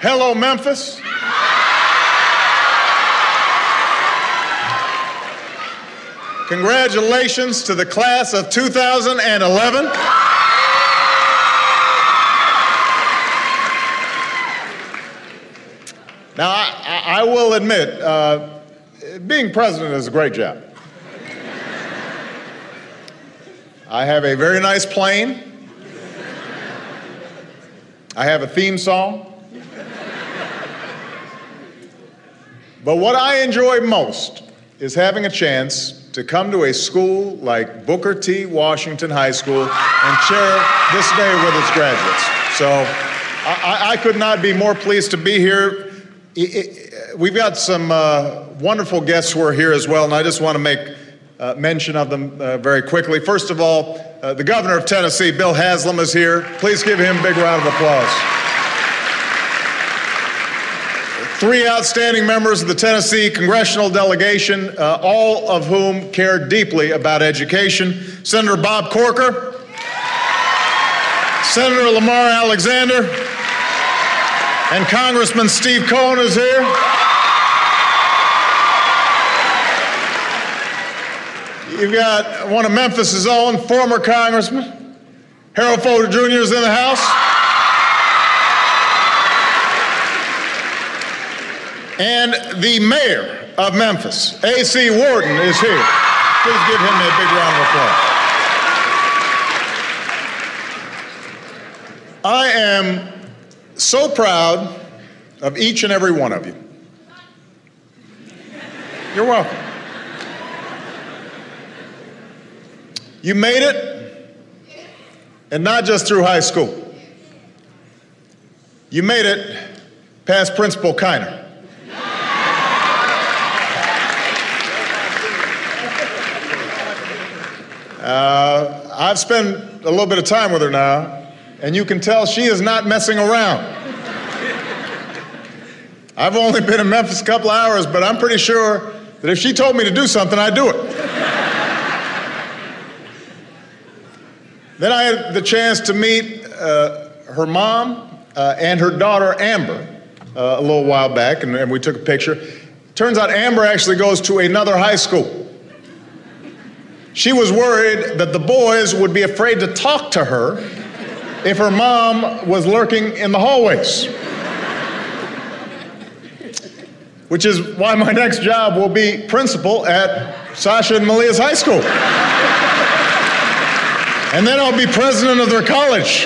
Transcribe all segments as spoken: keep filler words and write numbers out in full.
Hello, Memphis. Congratulations to the class of two thousand eleven. Now, I, I will admit, uh, being president is a great job. I have a very nice plane. I have a theme song. But what I enjoy most is having a chance to come to a school like Booker T. Washington High School and share this day with its graduates. So I, I could not be more pleased to be here. We've got some uh, wonderful guests who are here as well, and I just want to make uh, mention of them uh, very quickly. First of all, uh, the governor of Tennessee, Bill Haslam, is here. Please give him a big round of applause. Three outstanding members of the Tennessee congressional delegation, uh, all of whom care deeply about education. Senator Bob Corker, Senator Lamar Alexander, and Congressman Steve Cohen is here. You've got one of Memphis's own, former Congressman, Harold Fodor Junior is in the House. And the mayor of Memphis, A C Wharton, is here. Please give him a big round of applause. I am so proud of each and every one of you. You're welcome. You made it, and not just through high school. You made it past Principal Kiner. Uh, I've spent a little bit of time with her now, and you can tell she is not messing around. I've only been in Memphis a couple hours, but I'm pretty sure that if she told me to do something, I'd do it. Then I had the chance to meet uh, her mom uh, and her daughter, Amber, uh, a little while back, and, and we took a picture. Turns out Amber actually goes to another high school. She was worried that the boys would be afraid to talk to her if her mom was lurking in the hallways. Which is why my next job will be principal at Sasha and Malia's high school. And then I'll be president of their college.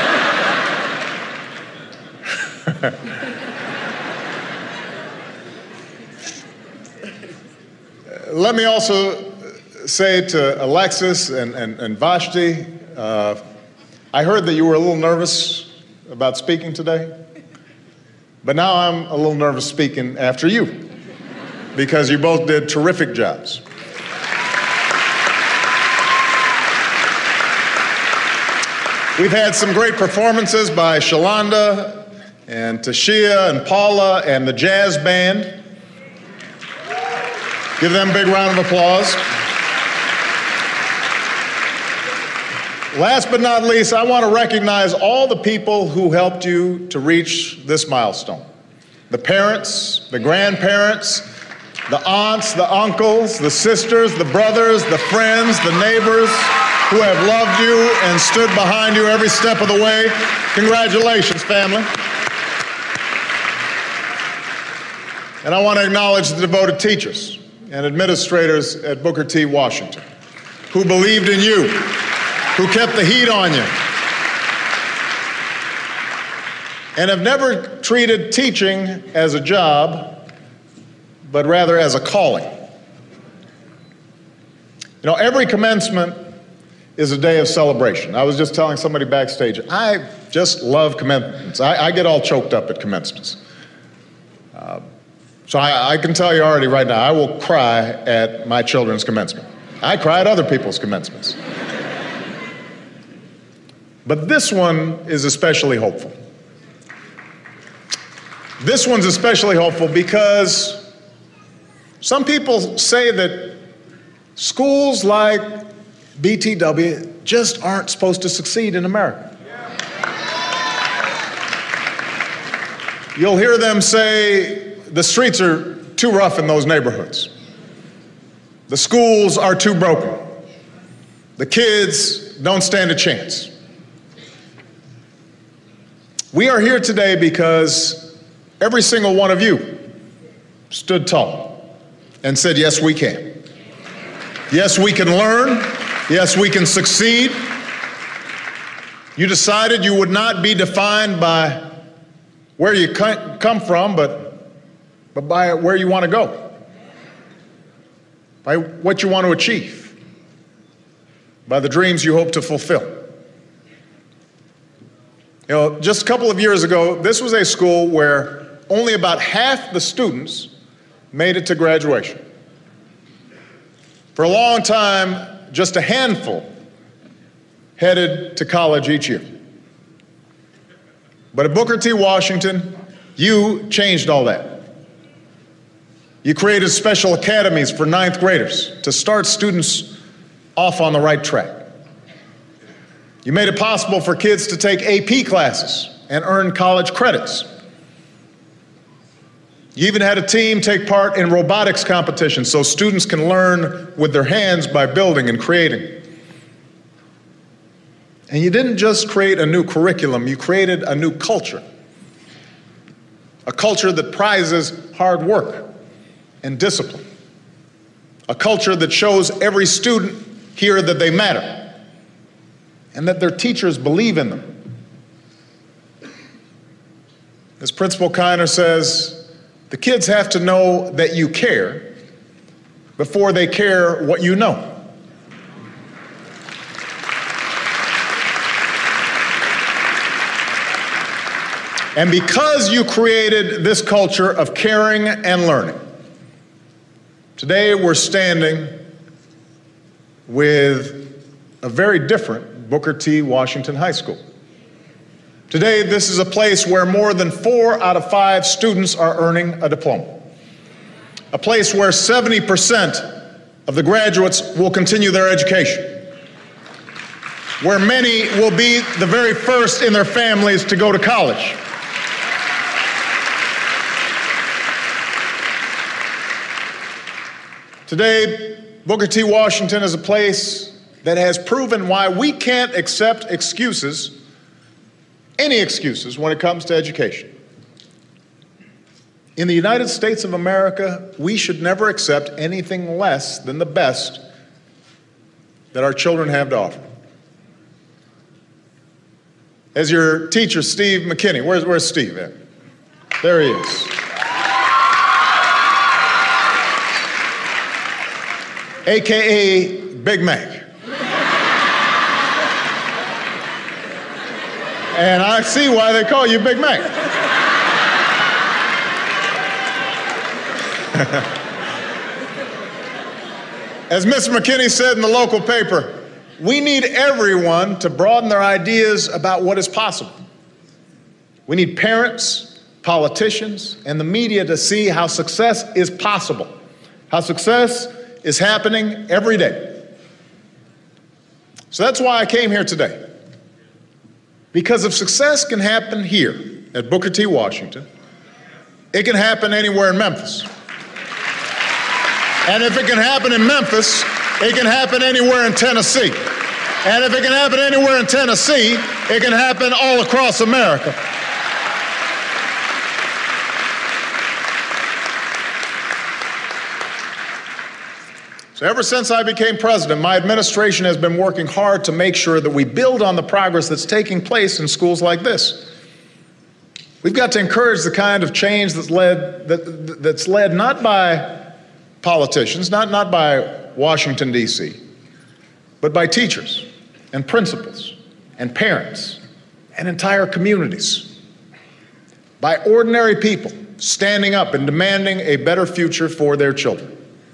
Let me also say to Alexis and, and, and Vashti, uh, I heard that you were a little nervous about speaking today, but now I'm a little nervous speaking after you, because you both did terrific jobs. We've had some great performances by Shalonda and Tashia and Paula and the jazz band. Give them a big round of applause. Last but not least, I want to recognize all the people who helped you to reach this milestone. The parents, the grandparents, the aunts, the uncles, the sisters, the brothers, the friends, the neighbors who have loved you and stood behind you every step of the way. Congratulations, family. And I want to acknowledge the devoted teachers and administrators at Booker T. Washington who believed in you, who kept the heat on you, and have never treated teaching as a job, but rather as a calling. You know, every commencement is a day of celebration. I was just telling somebody backstage, I just love commencements. I, I get all choked up at commencements. Uh, so I, I can tell you already right now, I will cry at my children's commencement. I cry at other people's commencements. But this one is especially hopeful. This one's especially hopeful because some people say that schools like B T W just aren't supposed to succeed in America. You'll hear them say the streets are too rough in those neighborhoods. The schools are too broken. The kids don't stand a chance. We are here today because every single one of you stood tall and said, yes, we can. Yes, we can learn. Yes, we can succeed. You decided you would not be defined by where you come from, but, but by where you want to go, by what you want to achieve, by the dreams you hope to fulfill. You know, just a couple of years ago, this was a school where only about half the students made it to graduation. For a long time, just a handful headed to college each year. But at Booker T. Washington, you changed all that. You created special academies for ninth graders to start students off on the right track. You made it possible for kids to take A P classes and earn college credits. You even had a team take part in robotics competitions so students can learn with their hands by building and creating. And you didn't just create a new curriculum, you created a new culture. A culture that prizes hard work and discipline. A culture that shows every student here that they matter and that their teachers believe in them. As Principal Kiner says, the kids have to know that you care before they care what you know. And because you created this culture of caring and learning, today we're standing with a very different Booker T. Washington High School. Today, this is a place where more than four out of five students are earning a diploma. A place where seventy percent of the graduates will continue their education. Where many will be the very first in their families to go to college. Today, Booker T. Washington is a place that has proven why we can't accept excuses, any excuses, when it comes to education. In the United States of America, we should never accept anything less than the best that our children have to offer. As your teacher, Steve McKinney, where's, where's Steve at? There he is. A K A Big Mac. And I see why they call you Big Mac. As Mister McKinney said in the local paper, we need everyone to broaden their ideas about what is possible. We need parents, politicians, and the media to see how success is possible, how success is happening every day. So that's why I came here today. Because if success can happen here at Booker T. Washington, it can happen anywhere in Memphis. And if it can happen in Memphis, it can happen anywhere in Tennessee. And if it can happen anywhere in Tennessee, it can happen all across America. So ever since I became president, my administration has been working hard to make sure that we build on the progress that's taking place in schools like this. We've got to encourage the kind of change that's led, that, that's led not by politicians, not, not by Washington, D C, but by teachers and principals and parents and entire communities. By ordinary people standing up and demanding a better future for their children.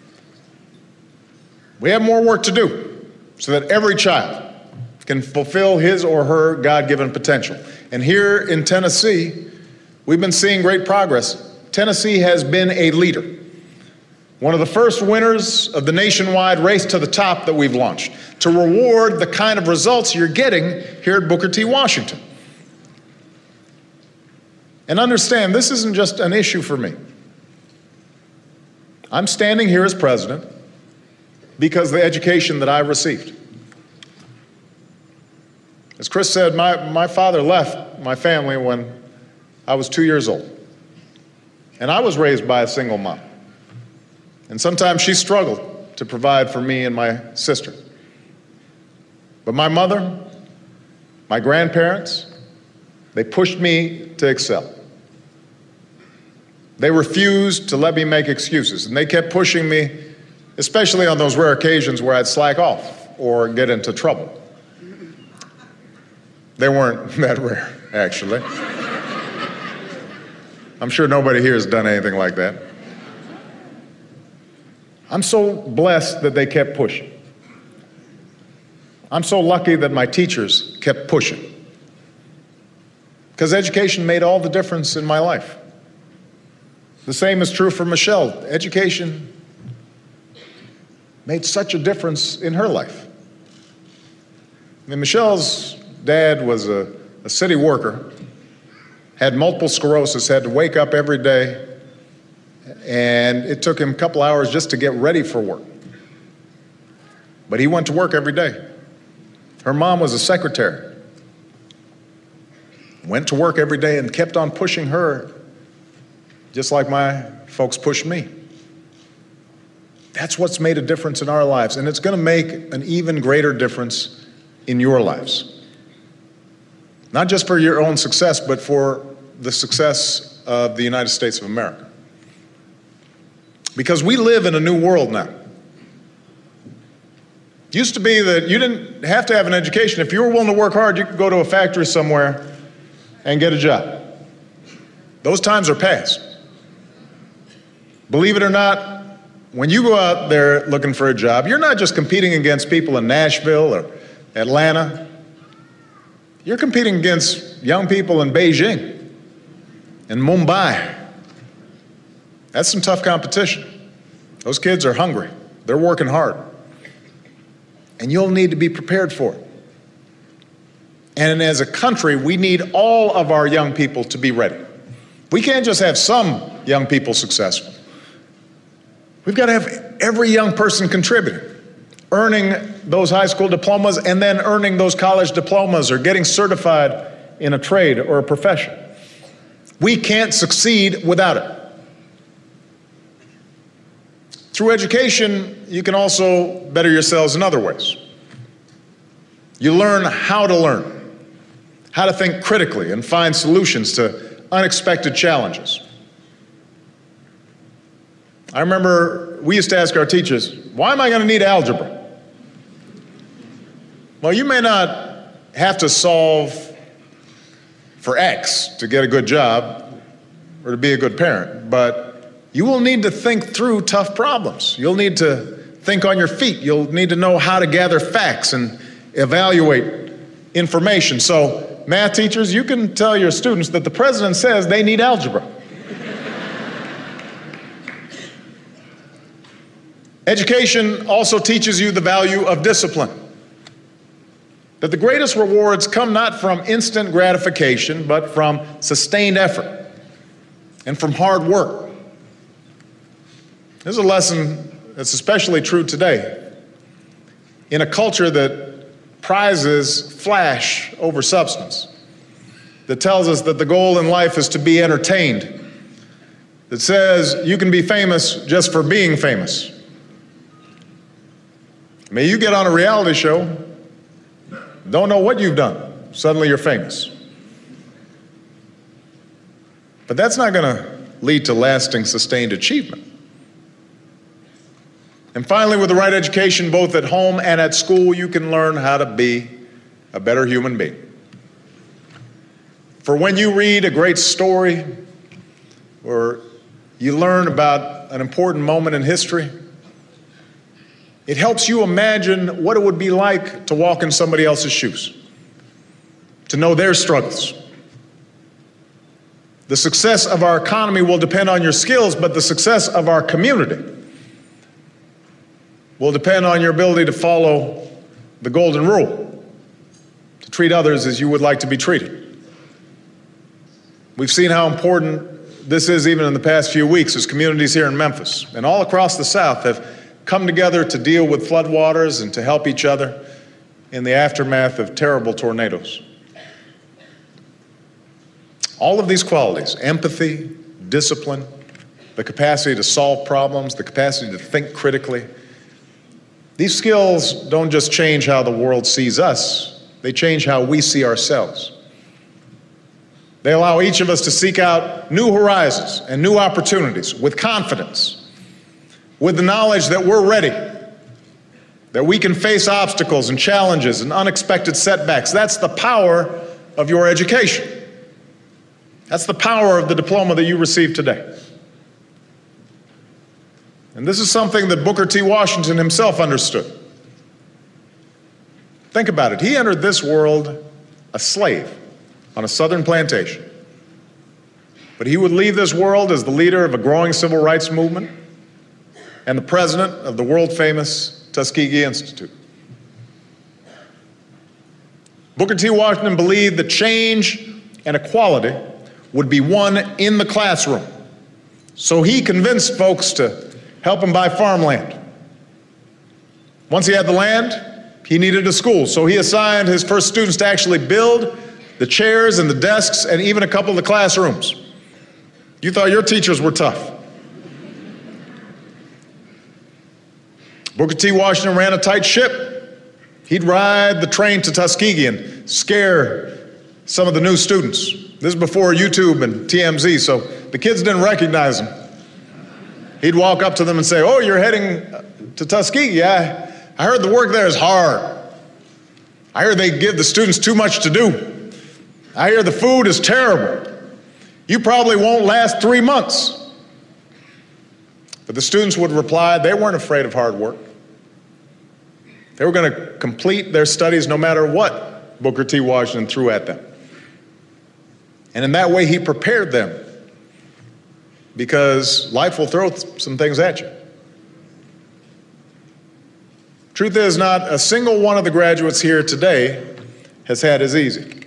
We have more work to do so that every child can fulfill his or her God-given potential. And here in Tennessee, we've been seeing great progress. Tennessee has been a leader. One of the first winners of the nationwide Race to the Top that we've launched to reward the kind of results you're getting here at Booker T. Washington. And understand, this isn't just an issue for me. I'm standing here as president because of the education that I received. As Chris said, my, my father left my family when I was two years old. And I was raised by a single mom. And sometimes she struggled to provide for me and my sister. But my mother, my grandparents, they pushed me to excel. They refused to let me make excuses, and they kept pushing me, especially on those rare occasions where I'd slack off or get into trouble. They weren't that rare, actually. I'm sure nobody here has done anything like that. I'm so blessed that they kept pushing. I'm so lucky that my teachers kept pushing, because education made all the difference in my life. The same is true for Michelle. Education made such a difference in her life. I mean, Michelle's dad was a, a city worker, had multiple sclerosis, had to wake up every day, and it took him a couple hours just to get ready for work. But he went to work every day. Her mom was a secretary, went to work every day and kept on pushing her, just like my folks pushed me. That's what's made a difference in our lives, and it's going to make an even greater difference in your lives. Not just for your own success, but for the success of the United States of America. Because we live in a new world now. It used to be that you didn't have to have an education. If you were willing to work hard, you could go to a factory somewhere and get a job. Those times are past. Believe it or not, when you go out there looking for a job, you're not just competing against people in Nashville or Atlanta. You're competing against young people in Beijing and Mumbai. That's some tough competition. Those kids are hungry. They're working hard. And you'll need to be prepared for it. And as a country, we need all of our young people to be ready. We can't just have some young people successful. We've got to have every young person contributing, earning those high school diplomas and then earning those college diplomas or getting certified in a trade or a profession. We can't succeed without it. Through education, you can also better yourselves in other ways. You learn how to learn, how to think critically and find solutions to unexpected challenges. I remember we used to ask our teachers, why am I going to need algebra? Well, you may not have to solve for X to get a good job or to be a good parent, but you will need to think through tough problems. You'll need to think on your feet. You'll need to know how to gather facts and evaluate information. So, math teachers, you can tell your students that the president says they need algebra. Education also teaches you the value of discipline. That the greatest rewards come not from instant gratification, but from sustained effort and from hard work. This is a lesson that's especially true today in a culture that prizes flash over substance, that tells us that the goal in life is to be entertained, that says you can be famous just for being famous. I mean, you get on a reality show, don't know what you've done, suddenly you're famous. But that's not going to lead to lasting, sustained achievement. And finally, with the right education, both at home and at school, you can learn how to be a better human being. For when you read a great story or you learn about an important moment in history, it helps you imagine what it would be like to walk in somebody else's shoes, to know their struggles. The success of our economy will depend on your skills, but the success of our community will depend on your ability to follow the golden rule, to treat others as you would like to be treated. We've seen how important this is even in the past few weeks as communities here in Memphis and all across the South have come together to deal with floodwaters and to help each other in the aftermath of terrible tornadoes. All of these qualities, empathy, discipline, the capacity to solve problems, the capacity to think critically, these skills don't just change how the world sees us, they change how we see ourselves. They allow each of us to seek out new horizons and new opportunities with confidence, with the knowledge that we're ready, that we can face obstacles and challenges and unexpected setbacks. That's the power of your education. That's the power of the diploma that you received today. And this is something that Booker T. Washington himself understood. Think about it. He entered this world a slave on a southern plantation. But he would leave this world as the leader of a growing civil rights movement and the president of the world-famous Tuskegee Institute. Booker T. Washington believed that change and equality would be won in the classroom. So he convinced folks to help him buy farmland. Once he had the land, he needed a school. So he assigned his first students to actually build the chairs and the desks and even a couple of the classrooms. You thought your teachers were tough. Booker T. Washington ran a tight ship. He'd ride the train to Tuskegee and scare some of the new students. This is before YouTube and T M Z, so the kids didn't recognize him. He'd walk up to them and say, "Oh, you're heading to Tuskegee. I, I heard the work there is hard. I hear they give the students too much to do. I hear the food is terrible. You probably won't last three months." But the students would reply they weren't afraid of hard work. They were going to complete their studies no matter what Booker T. Washington threw at them. And in that way, he prepared them, because life will throw some things at you. Truth is, not a single one of the graduates here today has had as easy.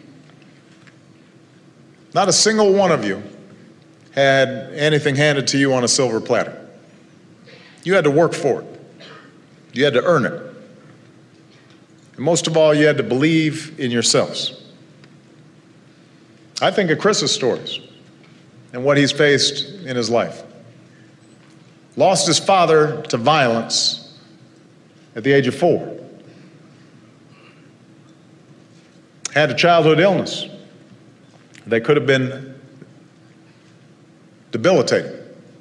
Not a single one of you had anything handed to you on a silver platter. You had to work for it. You had to earn it. And most of all, you had to believe in yourselves. I think of Chris's stories and what he's faced in his life. Lost his father to violence at the age of four. Had a childhood illness that could have been debilitating.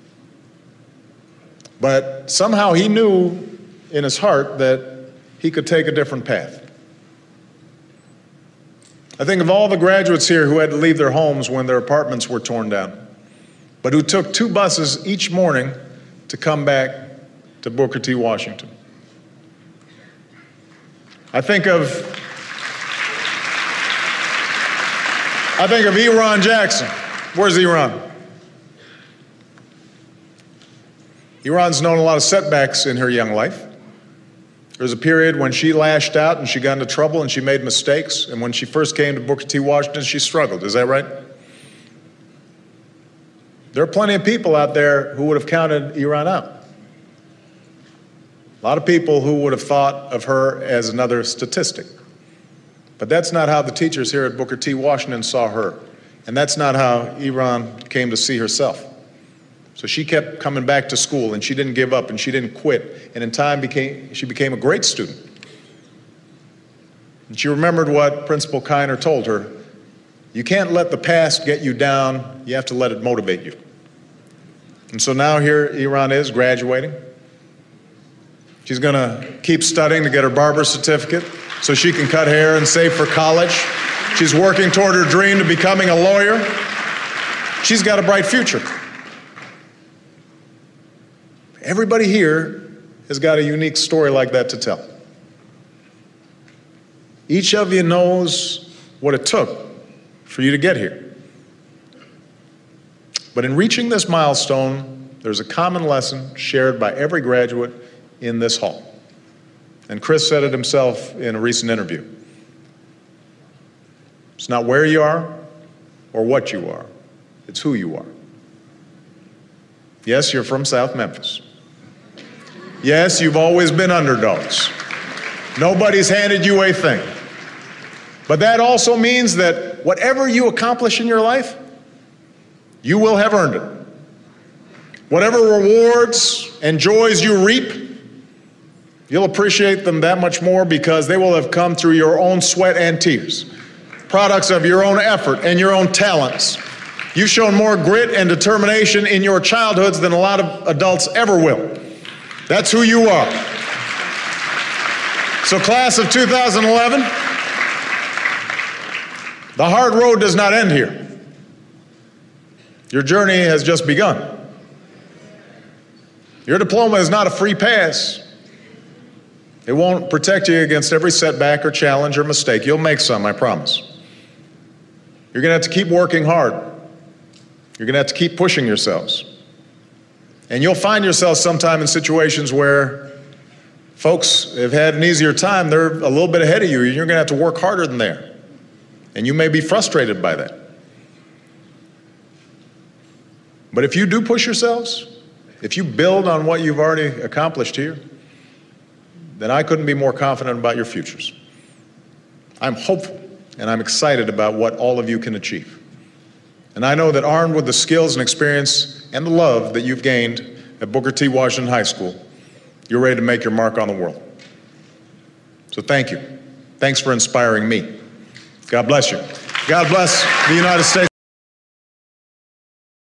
But somehow he knew in his heart that he could take a different path. I think of all the graduates here who had to leave their homes when their apartments were torn down, but who took two buses each morning to come back to Booker T. Washington. I think of I think of Eron Jackson. Where's Eron? Eron's known a lot of setbacks in her young life. There was a period when she lashed out and she got into trouble and she made mistakes. And when she first came to Booker T. Washington, she struggled. Is that right? There are plenty of people out there who would have counted Eron out. A lot of people who would have thought of her as another statistic. But that's not how the teachers here at Booker T. Washington saw her. And that's not how Eron came to see herself. So she kept coming back to school, and she didn't give up, and she didn't quit. And in time, became, she became a great student. And she remembered what Principal Kiner told her. You can't let the past get you down. You have to let it motivate you. And so now here Eron is graduating. She's going to keep studying to get her barber certificate so she can cut hair and save for college. She's working toward her dream to becoming a lawyer. She's got a bright future. Everybody here has got a unique story like that to tell. Each of you knows what it took for you to get here. But in reaching this milestone, there's a common lesson shared by every graduate in this hall. And Chris said it himself in a recent interview. It's not where you are or what you are. It's who you are. Yes, you're from South Memphis. Yes, you've always been underdogs. Nobody's handed you a thing. But that also means that whatever you accomplish in your life, you will have earned it. Whatever rewards and joys you reap, you'll appreciate them that much more because they will have come through your own sweat and tears, products of your own effort and your own talents. You've shown more grit and determination in your childhoods than a lot of adults ever will. That's who you are. So class of two thousand eleven, the hard road does not end here. Your journey has just begun. Your diploma is not a free pass. It won't protect you against every setback or challenge or mistake. You'll make some, I promise. You're going to have to keep working hard. You're going to have to keep pushing yourselves. And you'll find yourself sometime in situations where folks have had an easier time. They're a little bit ahead of you, and you're going to have to work harder than they are. And you may be frustrated by that. But if you do push yourselves, if you build on what you've already accomplished here, then I couldn't be more confident about your futures. I'm hopeful and I'm excited about what all of you can achieve. And I know that armed with the skills and experience and the love that you've gained at Booker T. Washington High School, you're ready to make your mark on the world. So thank you. Thanks for inspiring me. God bless you. God bless the United States.